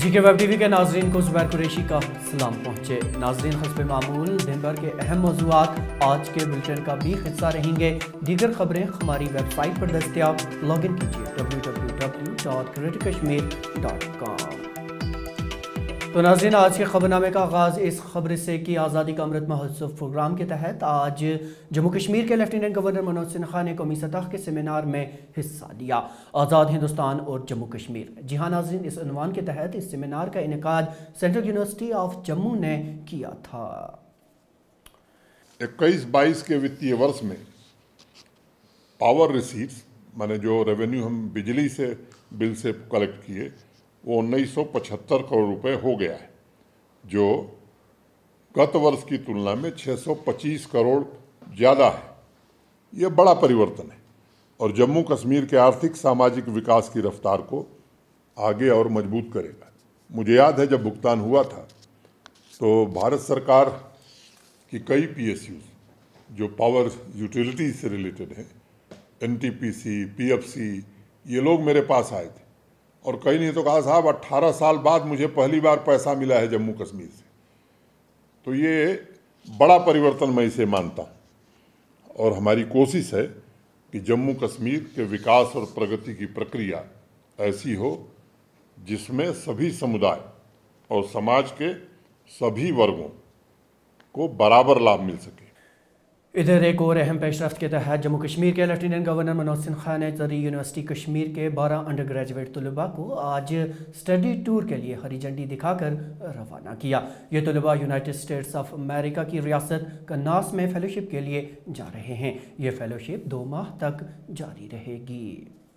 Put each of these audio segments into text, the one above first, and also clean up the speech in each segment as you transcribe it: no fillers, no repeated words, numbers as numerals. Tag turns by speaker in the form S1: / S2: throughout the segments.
S1: GK web TV के नाजरीन को ज़ुबैर कुरैशी का सलाम पहुँचे। नाजरीन, हस्ब मामूल दिन भर के अहम मौज़ूआत आज के बुलेटिन का भी हिस्सा रहेंगे। दीगर खबरें हमारी वेबसाइट पर दस्तियाब, लॉग इन कीजिए www.critickashmir.com। तो नाज़रीन, आज के खबरनामे का आगाज़ इस खबर से कि आज़ादी का अमृत महोत्सव प्रोग्राम के तहत आज जम्मू कश्मीर के लेफ्टिनेंट गवर्नर मनोज सिन्हा ने कौमी सतह के सेमिनार में हिस्सा लिया। आज़ाद हिंदुस्तान और जम्मू कश्मीर। जी हाँ नाज़रीन, इस उन्वान के तहत इस सेमिनार का इनेकाद सेंट्रल यूनिवर्सिटी ऑफ जम्मू ने किया था।
S2: 21-22 के वित्तीय वर्ष में पावर रिसीट्स माने जो रेवेन्यू हम बिजली से बिल से कलेक्ट किए वो 1975 करोड़ रुपए हो गया है, जो गत वर्ष की तुलना में 625 करोड़ ज़्यादा है। यह बड़ा परिवर्तन है और जम्मू कश्मीर के आर्थिक सामाजिक विकास की रफ्तार को आगे और मजबूत करेगा। मुझे याद है जब भुगतान हुआ था तो भारत सरकार की कई PSUs जो पावर यूटिलिटी से रिलेटेड है, NTPC, PFC, ये लोग मेरे पास आए थे और कई नहीं तो कहा साहब 18 साल बाद मुझे पहली बार पैसा मिला है जम्मू कश्मीर से। तो ये बड़ा परिवर्तन मैं इसे मानता हूँ और हमारी कोशिश है कि जम्मू कश्मीर के विकास और प्रगति की प्रक्रिया ऐसी हो जिसमें सभी समुदाय और समाज के सभी वर्गों को बराबर लाभ मिल सके।
S1: इधर एक और अहम पेशरफ्त के तहत जम्मू कश्मीर के लेफ्टिनेंट गवर्नर मनोज सिन्हा ने ज़री यूनिवर्सिटी कश्मीर के 12 अंडर ग्रेजुएट तलबा को आज स्टडी टूर के लिए हरी झंडी दिखाकर रवाना किया। ये तलबा यूनाइटेड स्टेट्स ऑफ अमेरिका की रियासत कन्नास में फेलोशिप के लिए जा रहे हैं। ये फेलोशिप 2 माह तक जारी रहेगी।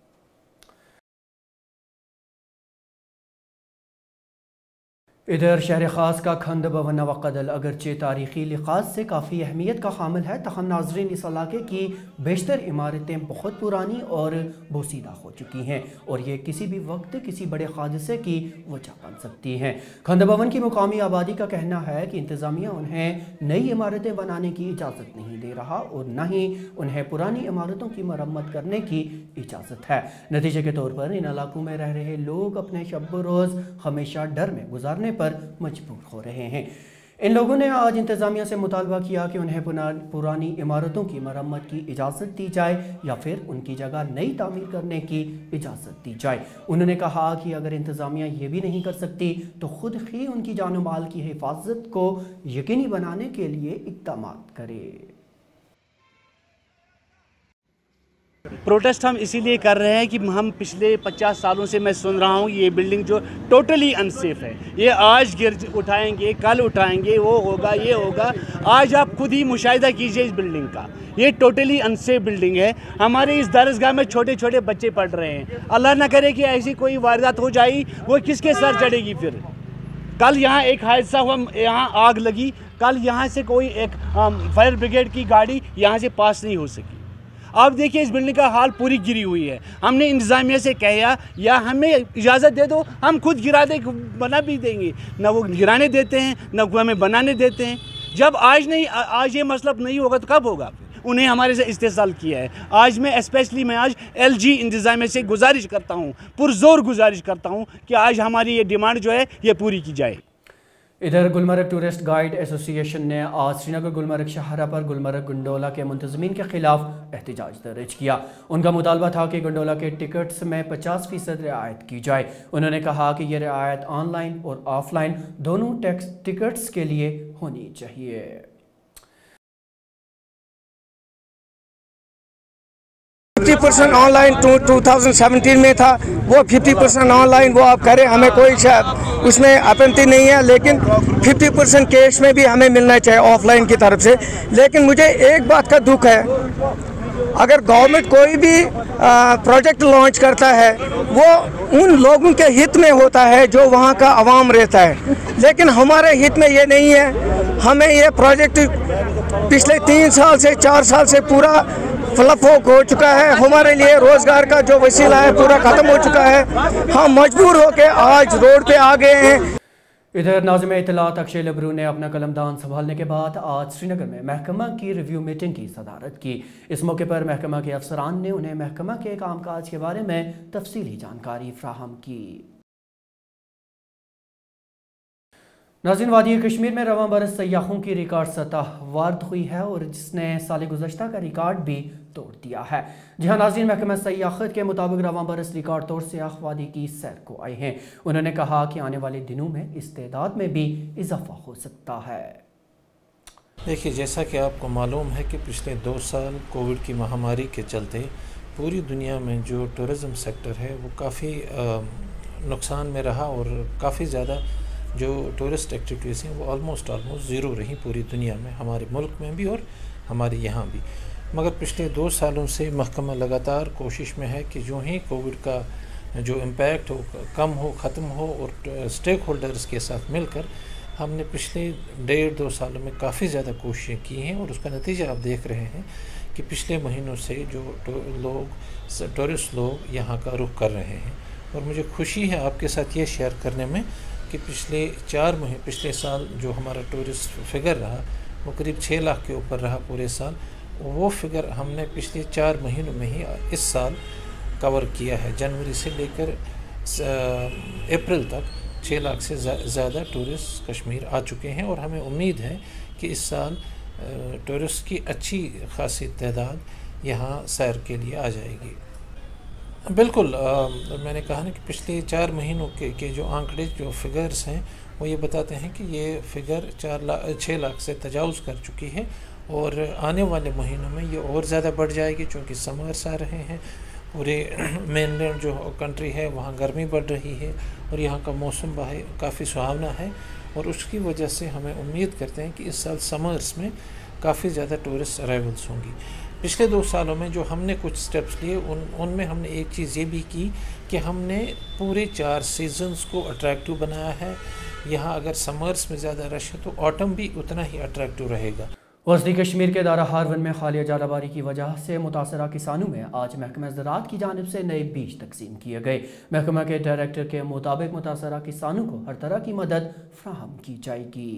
S1: इधर शहर ख़ास का खंड भवन वक़दल अगरचे तारीख़ी लिहाज से काफ़ी अहमियत का हामिल है, तहम नाजरीन इस इलाके की बेशतर इमारतें बहुत पुरानी और बोसीदा हो चुकी हैं और ये किसी भी वक्त किसी बड़े हादसे की वजह बन सकती हैं। खंड भवन की मुकामी आबादी का कहना है कि इंतज़ामिया उन्हें नई इमारतें बनाने की इजाज़त नहीं दे रहा और न ही उन्हें पुरानी इमारतों की मरम्मत करने की इजाज़त है। नतीजे के तौर पर इन इलाकों में रह रहे लोग अपने शब रोज़ हमेशा डर में गुजारने पर मजबूर हो रहे हैं। इन लोगों ने आज इंतजामिया से मुतालबा किया कि उन्हें पुरानी इमारतों की मरम्मत की इजाज़त दी जाए या फिर उनकी जगह नई तामीर करने की इजाज़त दी जाए। उन्होंने कहा कि अगर इंतजामिया ये भी नहीं कर सकती तो खुद ही उनकी जान माल की हिफाजत को यकीनी बनाने के लिए इक़दाम करे।
S3: प्रोटेस्ट हम इसीलिए कर रहे हैं कि हम पिछले 50 सालों से मैं सुन रहा हूँ ये बिल्डिंग जो टोटली अनसेफ है, ये आज गिर उठाएंगे, कल उठाएंगे, वो होगा, ये होगा। आज आप खुद ही मुशाहिदा कीजिए इस बिल्डिंग का, ये टोटली अनसेफ बिल्डिंग है। हमारे इस दरसगाह में छोटे छोटे बच्चे पढ़ रहे हैं। अल्लाह ना करे कि ऐसी कोई वारदात हो जाए, वो किसके सर चढ़ेगी फिर। कल यहाँ एक हादसा हुआ, यहाँ आग लगी, कल यहाँ से कोई एक फायर ब्रिगेड की गाड़ी यहाँ से पास नहीं हो सकी। आप देखिए इस बिल्डिंग का हाल पूरी गिरी हुई है। हमने इंतज़ामिया से कहा या हमें इजाज़त दे दो, हम खुद गिरा दे बना भी देंगे, ना वो गिराने देते हैं ना वो हमें बनाने देते हैं। जब आज ये मसला नहीं होगा तो कब होगा। उन्हें हमारे से इस्तेसाल किया है। आज मैं स्पेशली आज LG इंतज़ामिया से गुजारिश करता हूँ, पुरजोर गुजारिश करता हूँ कि आज हमारी ये डिमांड जो है ये पूरी की जाए।
S1: इधर गुलमर्ग टूरिस्ट गाइड एसोसिएशन ने आज श्रीनगर गुलमर्ग शाहरा पर गुलमर्ग गंडोला के मुंतज़मीन के खिलाफ एहतजाज दर्ज किया। उनका मुतालबा था कि गंडोला के टिकट्स में 50% रियायत की जाए। उन्होंने कहा कि यह रियायत ऑनलाइन और ऑफलाइन दोनों टिकट्स के लिए होनी चाहिए।
S4: 50% ऑनलाइन 2017 में था, वो 50% ऑनलाइन वो आप करें, हमें कोई उसमें आपत्ति नहीं है, लेकिन 50% कैश में भी हमें मिलना चाहिए ऑफलाइन की तरफ से। लेकिन मुझे एक बात का दुख है, अगर गवर्नमेंट कोई भी प्रोजेक्ट लॉन्च करता है वो उन लोगों के हित में होता है जो वहाँ का आवाम रहता है, लेकिन हमारे हित में ये नहीं है। हमें ये प्रोजेक्ट पिछले 3 साल से 4 साल से पूरा फ्लप हो चुका है। हमारे लिए रोजगार का जो वसीला है पूरा खत्म हो चुका है। हम मजबूर होकर आज रोड पे आ गए हैं।
S1: इधर नाज़िम इत्तलात अक्षय लबरू ने अपना कलमदान संभालने के बाद आज श्रीनगर में महकमा की रिव्यू मीटिंग की सदारत की। इस मौके पर महकमा के अफसरान ने उन्हें महकमा के कामकाज के बारे में तफसीली जानकारी फ्राहम की। नाज़रीन, वादी कश्मीर में रवां बरस सयाहों की रिकॉर्ड सतह वार्द हुई है और जिसने साल गुज़श्ता का रिकॉर्ड भी तोड़ दिया है। जी हाँ नाज़रीन, महकमा सयाहत के मुताबिक रवां बरस रिकॉर्ड तोड़ सयाह वादी की सैर को आए हैं। उन्होंने कहा कि आने वाले दिनों में इस तादाद में भी इजाफा हो सकता है।
S5: देखिए, जैसा कि आपको मालूम है कि पिछले 2 साल कोविड की महामारी के चलते पूरी दुनिया में जो टूरिज़म सेक्टर है वो काफ़ी नुकसान में रहा और काफ़ी ज़्यादा जो टूरिस्ट एक्टिविटीज़ हैं वो ऑलमोस्ट ज़ीरो रही पूरी दुनिया में, हमारे मुल्क में भी और हमारे यहाँ भी। मगर पिछले 2 सालों से महकमा लगातार कोशिश में है कि जो ही कोविड का जो इम्पैक्ट हो कम हो, ख़त्म हो, और स्टेक होल्डर्स के साथ मिलकर हमने पिछले 1.5-2 सालों में काफ़ी ज़्यादा कोशिशें की हैं और उसका नतीजा आप देख रहे हैं कि पिछले महीनों से जो टूरिस्ट लोग यहाँ का रुख कर रहे हैं। और मुझे खुशी है आपके साथ ये शेयर करने में कि पिछले साल जो हमारा टूरिस्ट फिगर रहा वो करीब 6 लाख के ऊपर रहा पूरे साल। वो फिगर हमने पिछले 4 महीनों में ही इस साल कवर किया है। जनवरी से लेकर अप्रैल तक 6 लाख से ज़्यादा टूरिस्ट कश्मीर आ चुके हैं और हमें उम्मीद है कि इस साल टूरिस्ट की अच्छी खासी तादाद यहाँ सैर के लिए आ जाएगी। बिल्कुल, मैंने कहा ना कि पिछले 4 महीनों के जो आंकड़े, जो फिगर्स हैं वो ये बताते हैं कि ये फिगर 6 लाख से तजावुज़ कर चुकी है और आने वाले महीनों में ये और ज़्यादा बढ़ जाएगी, चूँकि समर्स आ रहे हैं। पूरे मेनलैंड जो कंट्री है वहाँ गर्मी बढ़ रही है और यहाँ का मौसम काफ़ी सुहावना है और उसकी वजह से हमें उम्मीद करते हैं कि इस साल समर्स में काफ़ी ज़्यादा टूरिस्ट अराइवल्स होंगी। पिछले 2 सालों में जो हमने कुछ स्टेप्स लिए उनमें हमने एक चीज़ ये भी की कि हमने पूरे 4 सीजन्स को अट्रैक्टिव बनाया है। यहाँ अगर समर्स में ज़्यादा रश है तो ऑटम भी उतना ही अट्रैक्टिव रहेगा।
S1: वस्ती कश्मीर के दारा हारवन में हालिया जालाबारी की वजह से मुतासरा किसानों में आज महकमा ज़राअत की जानिब से नए बीज तकसीम किए गए। महकमा के डायरेक्टर के मुताबिक मुतासरा किसानों को हर तरह की मदद फ्राहम की जाएगी।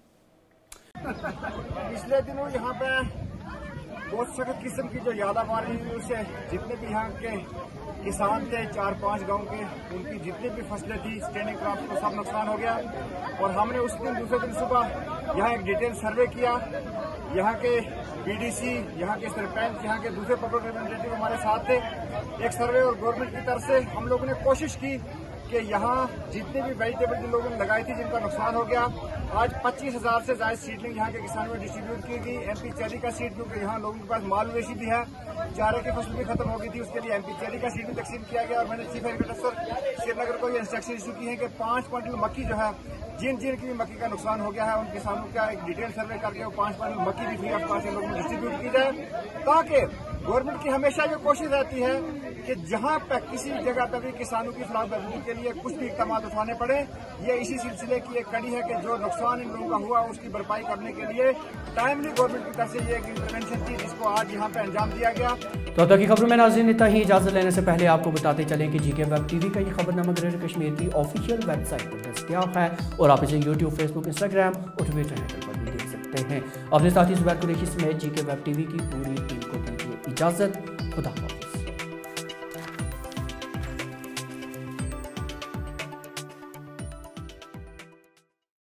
S6: पिछले दिनों यहाँ पे बहुत सख्त किस्म की जो यादाबारी हुई उससे जितने भी यहाँ के किसान थे 4-5 गांव के, उनकी जितनी भी फसलें थी स्टैंडिंग क्रॉप को सब नुकसान हो गया। और हमने उस दिन दूसरे दिन सुबह यहाँ एक डिटेल सर्वे किया। यहाँ के बीडीसी, यहाँ के सरपंच, यहाँ के दूसरे पब्लिक रिप्रेजेंटेटिव हमारे साथ थे। एक सर्वे और गवर्नमेंट की तरफ से हम लोगों ने कोशिश की कि यहाँ जितने भी वेजिटेबल जिन लोगों ने लगाई थी जिनका नुकसान हो गया, आज 25,000 से ज्यादा सीडलिंग यहाँ के किसानों में डिस्ट्रीब्यूट की गई। एमपी चेरी का सीड, क्योंकि यहाँ लोगों के पास माल मवेशी भी है, चारे की फसल भी खत्म हो गई थी, उसके लिए एमपी चेरी का सीड भी तकसीम किया गया। और मैंने चीफ एग्रीकल्चर श्रीनगर को ये इंस्ट्रक्शन इशू की है कि 5 क्विंटल मक्की जो है, जिन की भी मक्की का नुकसान हो गया है उन किसानों का एक डिटेल सर्वे करके वो 5 क्विंटल मक्की भी फ्री ऑफ कॉस्ट इन लोगों को डिस्ट्रीब्यूट की जाए, ताकि गवर्नमेंट की हमेशा ये कोशिश रहती है कि जहां पर किसी जगह पर भी किसानों की फलाह बहबूदी के लिए कुछ भी इकदाम उठाने पड़े, ये इसी सिलसिले की एक कड़ी है कि जो नुकसान इन लोगों का हुआ उसकी भरपाई करने के लिए टाइमली गवर्नमेंट की तरफ से ये एक इंटरवेंशन थी जिसको आज यहाँ पे अंजाम दिया गया।
S1: तो अब तक की खबरों में नाज़रीन इतना ही। इजाजत लेने से पहले आपको बताते चलें कि जीके वेब टीवी का ये खबरनामा ग्रेटर कश्मीर की ऑफिशियल वेबसाइट पर दस्तयाब है और आप इसे यूट्यूब, फेसबुक, इंस्टाग्राम और ट्विटर हैंडल पर भी देख सकते हैं। अपने साथी जुबैर कुरैशी समेत जीके वेब टीवी की पूरी टीम को दीजिए इजाजत। खुदा हाफ़िज़।